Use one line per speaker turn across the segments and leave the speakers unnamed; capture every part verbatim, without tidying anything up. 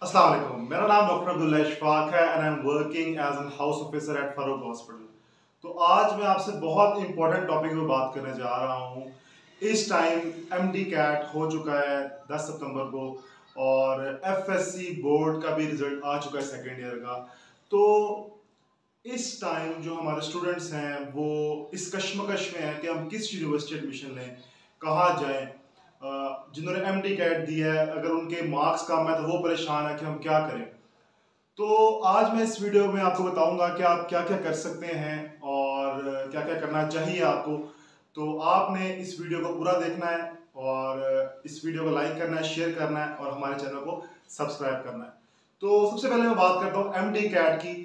अस्सलाम वालेकुम, मेरा नाम डॉक्टर अब्दुल्ला इशफाक है and I am working as an house officer at Farooq hospital. तो आज मैं आपसे बहुत इंपॉर्टेंट टॉपिक पे बात करने जा रहा हूँ। इस टाइम एम डी कैट हो चुका है दस सितंबर को और एफ एस सी बोर्ड का भी रिजल्ट आ चुका है सेकेंड ईयर का। तो इस टाइम जो हमारे स्टूडेंट्स हैं वो इस कश्मकश में है कि हम किस यूनिवर्सिटी एडमिशन लें, कहाँ जाएं। अ, जिन्होंने एम डी कैट दिया है अगर उनके मार्क्स कम है तो वो परेशान है कि हम क्या करें। तो आज मैं इस वीडियो में आपको बताऊंगा कि आप क्या क्या कर सकते हैं और क्या क्या करना चाहिए आपको। तो आपने इस वीडियो को पूरा देखना है और इस वीडियो को लाइक करना है, शेयर करना है और हमारे चैनल को सब्सक्राइब करना है। तो सबसे पहले मैं बात करता हूँ एम डी कैट की।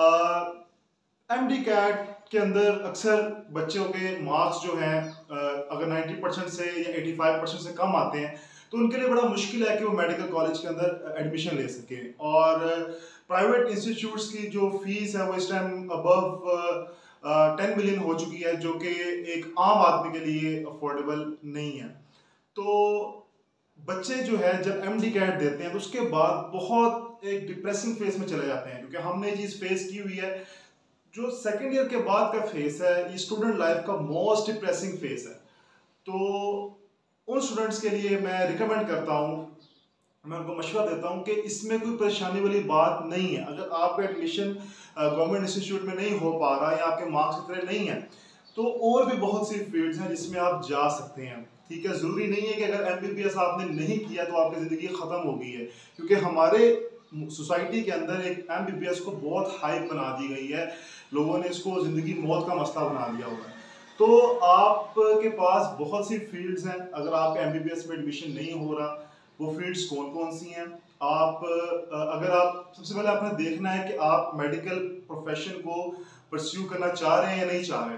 एम डी कैट के अंदर अक्सर बच्चों के मार्क्स जो हैं अगर नब्बे परसेंट से या पचासी परसेंट से कम आते हैं तो उनके लिए बड़ा मुश्किल है कि वो मेडिकल कॉलेज के अंदर एडमिशन ले सके। और प्राइवेट इंस्टीट्यूट्स की जो फीस है वो इस टाइम अबव टेन मिलियन हो चुकी है, जो कि एक आम आदमी के लिए अफोर्डेबल नहीं है। तो बच्चे जो है जब एम डी कैट देते हैं तो उसके बाद बहुत एक डिप्रेसिंग फेज में चले जाते हैं, क्योंकि हमने ये चीज़ फेस की हुई है। जो सेकेंड ईयर के बाद का फेस है ये स्टूडेंट लाइफ का मोस्ट डिप्रेसिंग फेस है। तो उन स्टूडेंट्स के लिए मैं रिकमेंड करता हूँ, मैं उनको मशवरा देता हूँ कि इसमें कोई परेशानी वाली बात नहीं है। अगर आपका एडमिशन गवर्नमेंट इंस्टीट्यूट में नहीं हो पा रहा या आपके मार्क्स इतने नहीं हैं तो और भी बहुत सी फील्ड्स हैं जिसमें आप जा सकते हैं। ठीक है, ज़रूरी नहीं है कि अगर एम बी बी एस आपने नहीं किया तो आपकी ज़िंदगी ख़त्म हो गई है, क्योंकि हमारे सोसाइटी के अंदर एक एम बी बी एस को बहुत हाइप बना दी गई है। लोगों ने इसको ज़िंदगी मौत का मसला बना दिया हुआ है। तो आपके पास बहुत सी फील्ड्स हैं। अगर आप एम बी बी एस में एडमिशन नहीं हो रहा, वो फील्ड्स कौन कौन सी हैं। आप अगर आप सबसे पहले आपने देखना है कि आप मेडिकल प्रोफेशन को परस्यू करना चाह रहे हैं या नहीं चाह रहे,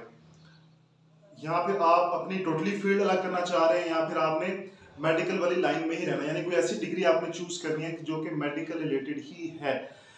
या फिर आप अपनी टोटली फील्ड अलग करना चाह रहे हैं, या फिर आपने मेडिकल वाली लाइन में ही रहना, यानी कोई ऐसी डिग्री आपने चूज करनी है जो कि मेडिकल रिलेटेड ही है।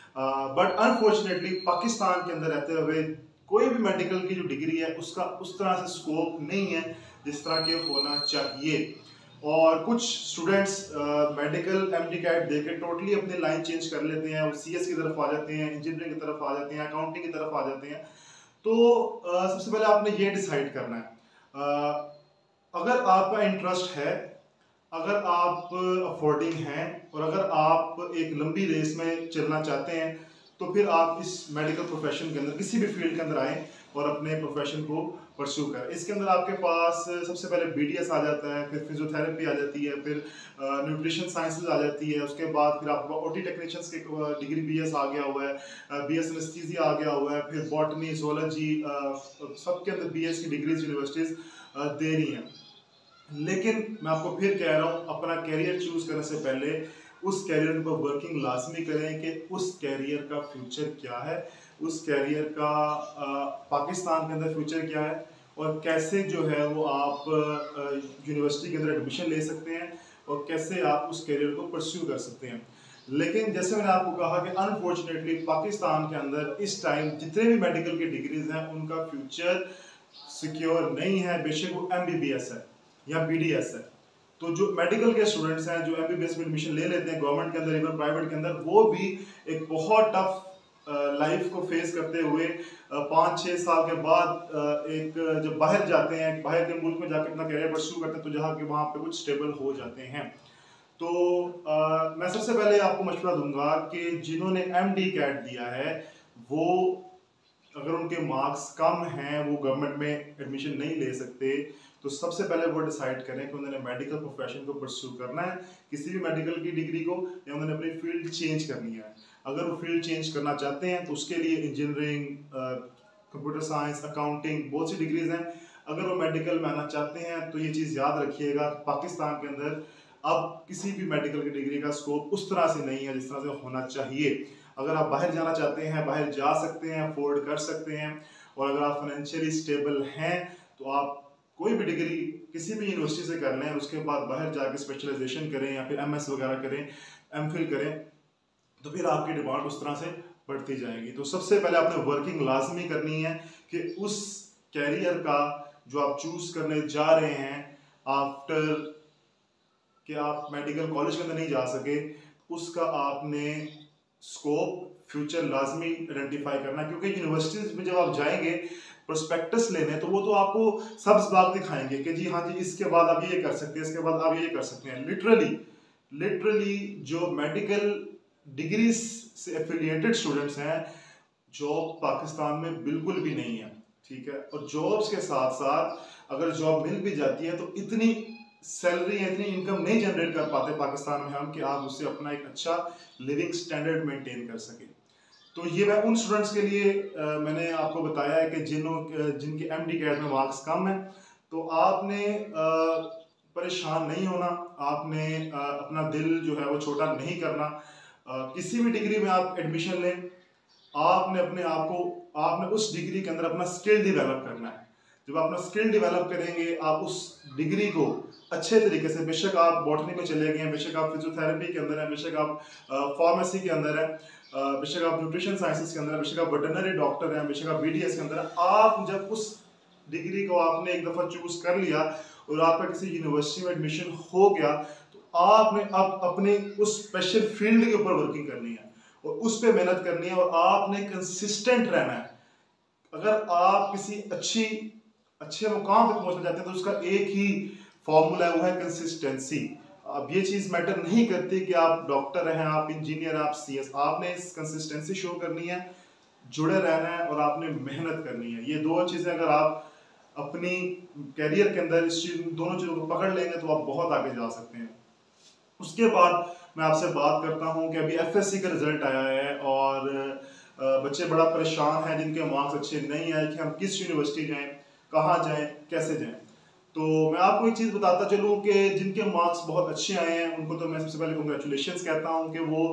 बट uh, अनफॉर्चुनेटली पाकिस्तान के अंदर रहते हुए कोई भी मेडिकल की जो डिग्री है उसका उस तरह से स्कोप नहीं है जिस तरह के होना चाहिए। और कुछ students medical M D CAT दे के टोटली अपनी लाइन चेंज कर लेते हैं, सी एस की तरफ आ जाते हैं, इंजीनियरिंग की तरफ आ जाते हैं, अकाउंटिंग की तरफ आ जाते हैं। तो uh, सबसे पहले आपने ये डिसाइड करना है, uh, अगर आपका इंटरेस्ट है, अगर आप अफोर्डिंग हैं और अगर आप एक लंबी रेस में चलना चाहते हैं तो फिर आप इस मेडिकल प्रोफेशन के अंदर किसी भी फील्ड के अंदर आएँ और अपने प्रोफेशन को परस्यू करें। इसके अंदर आपके पास सबसे पहले बी डी एस आ जाता है, फिर फिजियोथेरेपी आ जाती है, फिर न्यूट्रिशन साइंसेज आ जाती है, उसके बाद फिर आपके ओ टी टेक्नीशियंस की डिग्री बी एस आ गया हुआ है, बी एस एनेस्थीसिया आ गया हुआ है, फिर बॉटनी जोलॉजी सबके अंदर बी एस की डिग्रीज यूनिवर्सिटीज़ दे रही हैं। लेकिन मैं आपको फिर कह रहा हूँ, अपना कैरियर चूज करने से पहले उस कैरियर पर वर्किंग लाजमी करें कि उस कैरियर का फ्यूचर क्या है, उस कैरियर का आ, पाकिस्तान के अंदर फ्यूचर क्या है और कैसे जो है वो आप यूनिवर्सिटी के अंदर एडमिशन ले सकते हैं और कैसे आप उस कैरियर को परस्यू कर सकते हैं। लेकिन जैसे मैंने आपको कहा कि अनफॉर्चुनेटली पाकिस्तान के अंदर इस टाइम जितने भी मेडिकल की डिग्रीज हैं उनका फ्यूचर सिक्योर नहीं है, बेशक वो एम बी बी एस है या बी डी एस है। तो जो मेडिकल के स्टूडेंट्स हैं जो एम बी बी एस में एडमिशन ले लेते हैं गवर्नमेंट के अंदर इवन प्राइवेट के अंदर, वो भी एक बहुत टफ लाइफ को फेस करते हुए पाँच छः साल के बाद एक जब बाहर जाते हैं, बाहर के मुल्क में जाके अपना करियर परस्यू करते हैं तो जहाँ के वहाँ पे कुछ स्टेबल हो जाते हैं। तो आ, मैं सबसे पहले आपको मशवरा दूंगा कि जिन्होंने एम डी कैट दिया है वो अगर उनके मार्क्स कम हैं, वो गवर्नमेंट में एडमिशन नहीं ले सकते, तो सबसे पहले वो डिसाइड करें कि उन्होंने मेडिकल प्रोफेशन को परस्यू करना है, किसी भी मेडिकल की डिग्री को, या उन्होंने अपनी फील्ड चेंज करनी है। अगर वो फील्ड चेंज करना चाहते हैं तो उसके लिए इंजीनियरिंग, कंप्यूटर साइंस, अकाउंटिंग बहुत सी डिग्रीज हैं। अगर वो मेडिकल में आना चाहते हैं तो ये चीज़ याद रखिएगा, पाकिस्तान के अंदर अब किसी भी मेडिकल की डिग्री का स्कोप उस तरह से नहीं है जिस तरह से होना चाहिए। अगर आप बाहर जाना चाहते हैं, बाहर जा सकते हैं, अफोर्ड कर सकते हैं, और अगर आप फाइनेंशियली स्टेबल हैं तो आप कोई भी डिग्री किसी भी यूनिवर्सिटी से कर लें, उसके बाद बाहर जाके स्पेशलाइजेशन करें या फिर एम एस वगैरह करें, एम फिल करें, तो फिर आपकी डिमांड उस तरह से बढ़ती जाएगी। तो सबसे पहले आपने वर्किंग लाजमी करनी है कि उस कैरियर का जो आप चूज करने जा रहे हैं आफ्टर कि आप मेडिकल कॉलेज के अंदर नहीं जा सके, उसका आपने स्कोप फ्यूचर लाजमी आइडेंटिफाई करना, क्योंकि यूनिवर्सिटीज में जब आप जाएंगे प्रोस्पेक्टस लेने तो वो तो आपको सब्ज बाग दिखाएंगे कि जी हाँ जी इसके बाद आप ये कर सकते हैं, इसके बाद आप ये कर सकते हैं। लिटरली लिटरली जो मेडिकल डिग्री से एफिलिएटेड स्टूडेंट्स हैं, जॉब पाकिस्तान में बिल्कुल भी नहीं है, ठीक है। और जॉब्स के साथ साथ अगर जॉब मिल भी जाती है तो इतनी सैलरी इतनी इनकम नहीं जनरेट कर पाते पाकिस्तान में हम कि आप उससे अपना एक अच्छा लिविंग स्टैंडर्ड मेंटेन कर सकें। तो ये मैं उन स्टूडेंट्स के लिए आ, मैंने आपको बताया है कि जिन्हों जिनके एम डी कैट में मार्क्स कम है, तो आपने आ, परेशान नहीं होना, आपने आ, अपना दिल जो है वो छोटा नहीं करना। आ, किसी भी डिग्री में आप एडमिशन लें, आपने अपने आप को आपने उस डिग्री के अंदर अपना स्किल डेवलप करना है। जब आप अपना स्किल डेवलप करेंगे, आप उस डिग्री को अच्छे तरीके से, बेशक आप बॉटनी में चले गए हैं, बेशक आप फिजियोथेरेपी के अंदर हैं, बेशक आप फार्मेसी के अंदर हैं, बेशक आप न्यूट्रिशन साइंसेस के अंदर हैं, बेशक आप वेटरनरी डॉक्टर हैं, बेशक आप बी डी एस के अंदर हैं, आप जब उस डिग्री को आपने एक दफ़ा चूज कर लिया और आपका किसी यूनिवर्सिटी में एडमिशन हो गया, तो आपने अब अपने उस स्पेशल फील्ड के ऊपर वर्किंग करनी है और उस पर मेहनत करनी है और आपने कंसिस्टेंट रहना है। अगर आप किसी अच्छी अच्छे मुकाम तक पहुंचना चाहते हैं तो उसका एक ही फॉर्मूला है, वो है कंसिस्टेंसी। अब ये चीज मैटर नहीं करती कि आप डॉक्टर हैं, आप इंजीनियर, आप सी एस, आपने इस कंसिस्टेंसी शो करनी है, जुड़े रहना है और आपने मेहनत करनी है। ये दो चीजें अगर आप अपनी कैरियर के अंदर इस चीज दोनों चीजों को पकड़ लेंगे तो आप बहुत आगे जा सकते हैं। उसके बाद मैं आपसे बात करता हूं कि अभी एफ एस सी का रिजल्ट आया है और बच्चे बड़ा परेशान हैं जिनके मार्क्स अच्छे नहीं आए कि हम किस यूनिवर्सिटी जाएं, कहाँ जाएं, कैसे जाएं। तो मैं आपको एक चीज़ बताता चलूँ कि जिनके मार्क्स बहुत अच्छे आए हैं उनको तो मैं सबसे पहले कंग्रेचुलेशंस कहता हूँ कि वो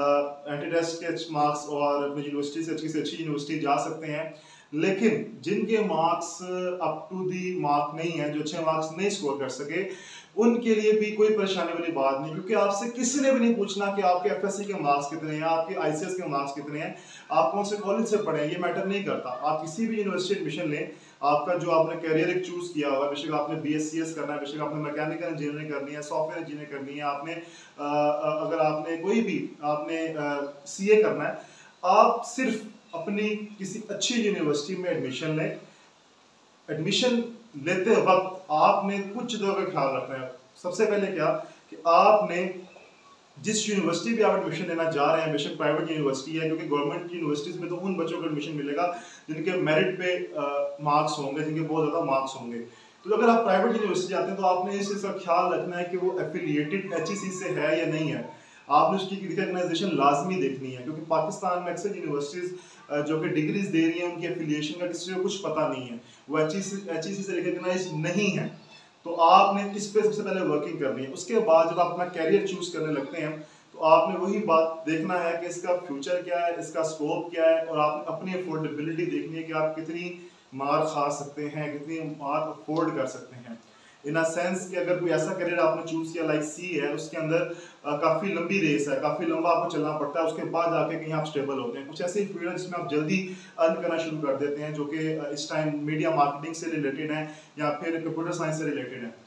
एंटी टेस्ट के मार्क्स और अपनी यूनिवर्सिटी से अच्छी से अच्छी यूनिवर्सिटी जा सकते हैं। लेकिन जिनके marks up to the mark नहीं है, जो अच्छे मार्क्स नहीं स्कोर कर सके, उनके लिए भी कोई परेशानी वाली बात नहीं, क्योंकि आपसे किसी ने भी नहीं पूछना कि आपके एफ एस सी के मार्क्स कितने हैं, आपके आई सी एस के मार्क्स कितने हैं, आप कौन से कॉलेज से पढ़े हैं, ये मैटर नहीं करता। आप किसी भी यूनिवर्सिटी एडमिशन लें, आपका जो आपने करियर एक चूज किया हुआ है, बेशक आपने बी एस सी एस करना है, बेशक आपने मैकेनिकल इंजीनियरिंग करनी है, सॉफ्टवेयर इंजीनियरिंग करनी है, आपने आ, अगर आपने कोई भी आपने सी ए करना है, आप सिर्फ अपनी किसी अच्छी यूनिवर्सिटी में एडमिशन लें। एडमिशन लेते वक्त आपने कुछ चीज़ों का ख्याल रखना है। सबसे पहले क्या कि आपने जिस यूनिवर्सिटी भी आप एडमिशन लेना जा रहे हैं, बेशक प्राइवेट यूनिवर्सिटी है, क्योंकि गवर्नमेंट यूनिवर्सिटीज़ में तो उन बच्चों को एडमिशन मिलेगा जिनके मेरिट पे मार्क्स होंगे, जिनके बहुत ज़्यादा मार्क्स होंगे। तो अगर आप प्राइवेट यूनिवर्सिटी जाते हैं तो आपने इस चीज़ का ख्याल रखना है कि वो एफिलिएटेड एच ई सी से है या नहीं है। आपने उसकी रिकग्नाइजेशन लाजमी देखनी है, क्योंकि पाकिस्तान में अक्सर यूनिवर्सिटीज़ जो कि डिग्रीज दे रही हैं उनकी एफिलिएशन का किसी को कुछ पता नहीं है, वो H E C H E सी से रिकग्नाइज नहीं है। तो आपने इस पे सबसे पहले वर्किंग करनी है। उसके बाद जब आप अपना कैरियर चूज करने लगते हैं तो आपने वही बात देखना है कि इसका फ्यूचर क्या है, इसका स्कोप क्या है, और आपने अपनी अफोर्डेबिलिटी देखनी है कि आप कितनी मार खा सकते हैं, कितनी मार अफोर्ड कर सकते हैं। इन अ सेंस कि अगर कोई ऐसा करियर आपने चूज किया लाइक सी है, उसके अंदर काफ़ी लंबी रेस है, काफ़ी लंबा आपको चलना पड़ता है, उसके बाद जाके कहीं आप स्टेबल होते हैं। कुछ ऐसे फील्ड है जिसमें आप जल्दी अर्न करना शुरू कर देते हैं, जो कि इस टाइम मीडिया मार्केटिंग से रिलेटेड है या फिर कंप्यूटर साइंस से रिलेटेड है।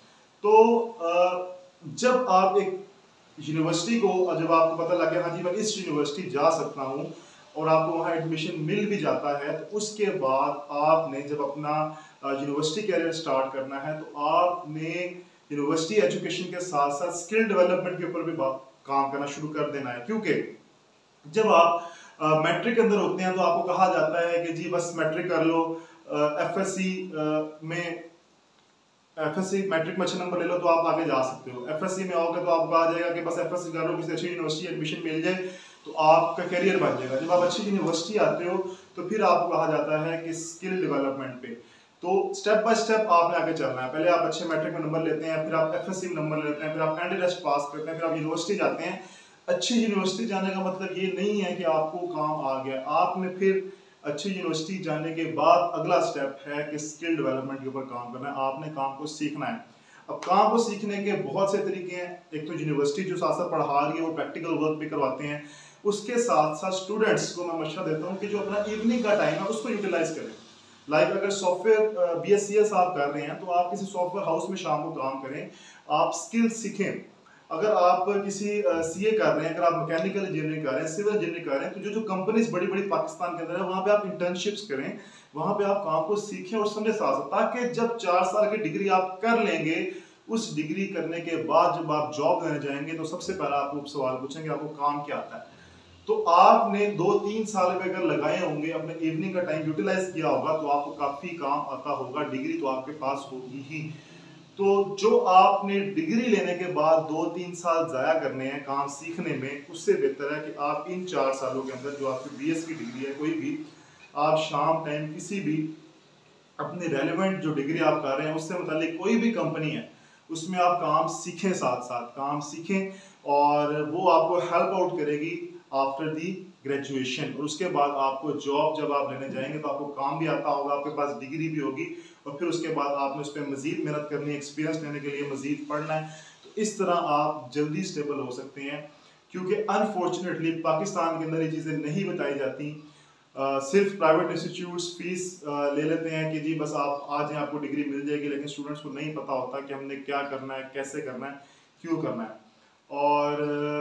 तो जब आप एक यूनिवर्सिटी को, जब आपको पता लग गया हाँ जी मैं इस यूनिवर्सिटी जा सकता हूँ और आपको वहाँ एडमिशन मिल भी जाता है, तो उसके बाद आपने जब अपना यूनिवर्सिटी कैरियर स्टार्ट करना है तो आपने यूनिवर्सिटी एजुकेशन के साथ साथ स्किल डेवलपमेंट के ऊपर भी काम करना शुरू कर देना है। क्योंकि जब आप मैट्रिक के अंदर होते हैं तो आपको कहा जाता है कि जी बस मैट्रिक कर लो, एफ एस सी में एफ एस सी मैट्रिक में अच्छे नंबर ले लो तो आप आगे जा सकते हो। एफ एस सी में आओगे तो आपको कहा जाएगा कि बस एफ एस सी कर लो, किसी अच्छी यूनिवर्सिटी एडमिशन मिल जाए तो आपका करियर बन जाएगा। जब आप अच्छी यूनिवर्सिटी आते हो तो फिर आपको कहा जाता है कि स्किल डेवलपमेंट पे, तो स्टेप बाय स्टेप आपने आगे चलना है। पहले आप अच्छे मैट्रिक में नंबर लेते हैं, फिर आप एफ एस सी में नंबर लेते हैं, फिर आप एंड टेस्ट पास करते हैं, फिर आप यूनिवर्सिटी जाते हैं। अच्छी यूनिवर्सिटी जाने का मतलब ये नहीं है कि आपको काम आ गया, आपने फिर अच्छी यूनिवर्सिटी जाने के बाद अगला स्टेप है कि स्किल डेवलपमेंट के ऊपर काम करना है, आपने काम को सीखना है। अब काम को सीखने के बहुत से तरीके हैं। एक तो यूनिवर्सिटी जो साथ साथ पढ़ा रही है वो प्रैक्टिकल वर्क भी करवाते हैं, उसके साथ साथ स्टूडेंट्स को मैं मशवरा देता हूँ कि जो अपना इवनिंग का टाइम है उसको यूटिलाइज करें। लाइक like अगर software B S C S आप कर रहे हैं तो आप किसी सॉफ्टवेयर हाउस में शाम को काम करें, आप स्किल सीखें। अगर आप किसी सीए कर रहे हैं, अगर आप मैकेनिकल इंजीनियरिंग कर रहे हैं, सिविल इंजीनियरिंग कर रहे हैं, तो जो जो कंपनीज बड़ी बड़ी पाकिस्तान के अंदर है वहाँ पे आप इंटर्नशिप्स करें, वहाँ पे आप काम को सीखें और समझे साथ साथ, ताकि जब चार साल की डिग्री आप कर लेंगे, उस डिग्री करने के बाद जब आप जॉब लेने जाएंगे तो सबसे पहला आपको सवाल पूछेंगे आपको काम क्या आता है। तो आपने दो तीन साल में अगर लगाए होंगे, अपने इवनिंग का टाइम यूटिलाइज किया होगा, तो आपको काफी काम आता होगा, डिग्री तो आपके पास होगी ही। तो जो आपने डिग्री लेने के बाद दो तीन साल जाया करने हैं काम सीखने में, उससे बेहतर है कि आप इन चार सालों के अंदर जो आपकी बीएस की डिग्री है कोई भी, आप शाम टाइम किसी भी अपनी रेलेवेंट जो डिग्री आप कर रहे हैं उससे मुतालिक कोई भी कंपनी है उसमें आप काम सीखें, साथ साथ काम सीखें, और वो आपको हेल्प आउट करेगी आफ्टर दी ग्रेजुएशन। और उसके बाद आपको जॉब जब आप लेने जाएंगे तो आपको काम भी आता होगा, आपके पास डिग्री भी होगी, और फिर उसके बाद आपने उस पर मजीद मेहनत करनी है, एक्सपीरियंस लेने के लिए मजीद पढ़ना है। तो इस तरह आप जल्दी स्टेबल हो सकते हैं, क्योंकि अनफॉर्चुनेटली पाकिस्तान के अंदर ये चीज़ें नहीं बताई जाती। Uh, सिर्फ प्राइवेट इंस्टीट्यूट्स फीस uh, ले लेते हैं कि जी बस आप आ जाएं आपको डिग्री मिल जाएगी, लेकिन स्टूडेंट्स को नहीं पता होता कि हमने क्या करना है, कैसे करना है, क्यों करना है। और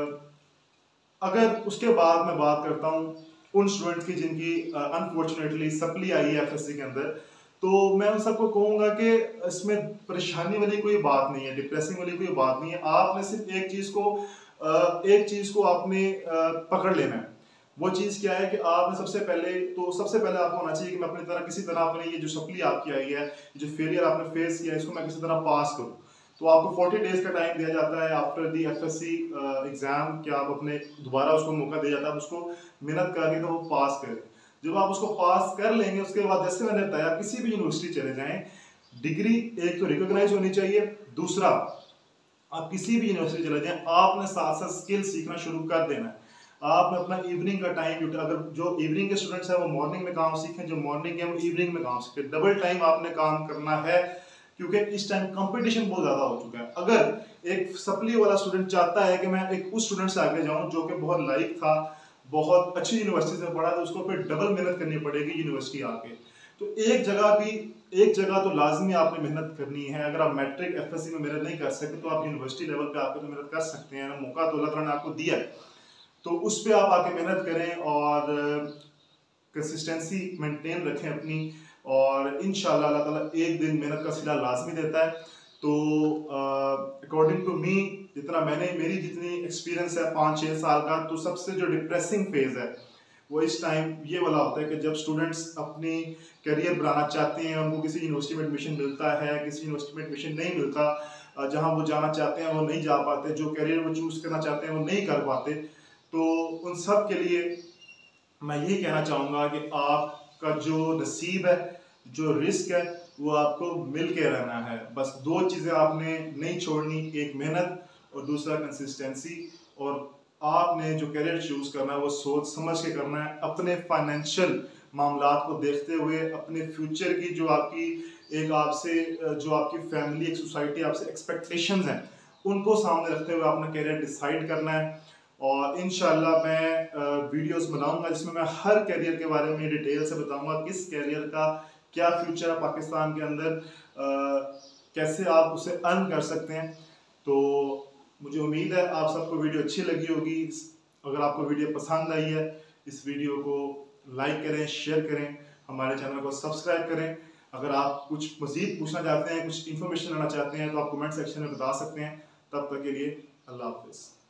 uh, अगर उसके बाद मैं बात करता हूँ उन स्टूडेंट्स की जिनकी अनफॉर्चुनेटली uh, सप्ली आई है एफएससी के अंदर, तो मैं उन सबको कहूँगा कि इसमें परेशानी वाली कोई बात नहीं है, डिप्रेसिंग वाली कोई बात नहीं है। आपने सिर्फ एक चीज़ को uh, एक चीज़ को आपने uh, पकड़ लेना है। वो चीज़ क्या है कि आपने सबसे पहले तो सबसे पहले आपको होना चाहिए कि मैं अपनी तरह किसी तरह अपने ये जो सप्ली आपकी आई है, जो फेलियर आपने फेस किया है, इसको मैं किसी तरह पास करूँ। तो आपको चालीस डेज का टाइम दिया जाता है आफ्टर दी एफएससी एग्जाम कि आप अपने दोबारा उसको मौका दिया जाता है, उसको मेहनत करके तो वो पास करें। जब आप उसको पास कर लेंगे उसके बाद जैसे मैंने बताया किसी भी यूनिवर्सिटी चले जाएं, डिग्री एक तो रिकॉग्नाइज होनी चाहिए, दूसरा आप किसी भी यूनिवर्सिटी चले जाएं आपने साथ साथ स्किल सीखना शुरू कर देना है। आपने अपना इवनिंग का टाइम, अगर जो इवनिंग के स्टूडेंट्स हैं वो मॉर्निंग में काम सीखें, जो मॉर्निंग है वो इवनिंग में काम सीखें, डबल टाइम आपने काम करना है, क्योंकि इस टाइम कंपटीशन बहुत ज़्यादा हो चुका है। अगर एक सप्ली वाला स्टूडेंट चाहता है कि मैं एक उस स्टूडेंट से आगे जाऊं जो कि बहुत लाइक था, बहुत अच्छी यूनिवर्सिटी में पढ़ा, तो उसको फिर डबल मेहनत करनी पड़ेगी यूनिवर्सिटी आके। तो एक जगह भी एक जगह तो लाजमी आपने मेहनत करनी है। अगर आप मैट्रिक एफएससी में मेहनत नहीं कर सकते तो आप यूनिवर्सिटी लेवल पे आपको तो मेहनत कर सकते हैं, मौका तो अल्लाह ताला ने आपको दिया है, तो उस पर आप आके मेहनत करें और कंसिस्टेंसी मेंटेन रखें अपनी, और इंशाल्लाह अल्लाह ताला एक दिन मेहनत का सिला लाजमी देता है। तो अकॉर्डिंग टू मी, जितना मैंने मेरी जितनी एक्सपीरियंस है पाँच छः साल का, तो सबसे जो डिप्रेसिंग फेज है वो इस टाइम ये वाला होता है कि जब स्टूडेंट्स अपनी करियर बनाना चाहते हैं, उनको किसी यूनिवर्सिटी में एडमिशन मिलता है, किसी यूनिवर्सिटी में एडमिशन नहीं मिलता, जहाँ वो जाना चाहते हैं वो नहीं जा पाते, जो करियर वो चूज़ करना चाहते हैं वो नहीं कर पाते। तो उन सब के लिए मैं यही कहना चाहूँगा कि आपका जो नसीब है, जो रिस्क है, वो आपको मिल के रहना है। बस दो चीज़ें आपने नहीं छोड़नी, एक मेहनत और दूसरा कंसिस्टेंसी। और आपने जो करियर चूज़ करना है वो सोच समझ के करना है, अपने फाइनेंशियल मामलात को देखते हुए, अपने फ्यूचर की जो आपकी एक आपसे जो आपकी फैमिली, एक सोसाइटी आपसे एक्सपेक्टेशंस हैं, उनको सामने रखते हुए अपना करियर डिसाइड करना है। और इंशाल्लाह मैं वीडियोस बनाऊंगा जिसमें मैं हर करियर के बारे में डिटेल से बताऊंगा, किस करियर का क्या फ्यूचर है पाकिस्तान के अंदर, आ, कैसे आप उसे अर्न कर सकते हैं। तो मुझे उम्मीद है आप सबको वीडियो अच्छी लगी होगी। अगर आपको वीडियो पसंद आई है, इस वीडियो को लाइक करें, शेयर करें, हमारे चैनल को सब्सक्राइब करें। अगर आप कुछ मज़ीद पूछना चाहते हैं, कुछ इन्फॉर्मेशन लेना चाहते हैं, तो आप कमेंट सेक्शन में बता सकते हैं। तब तक के लिए अल्लाह हाफिज़।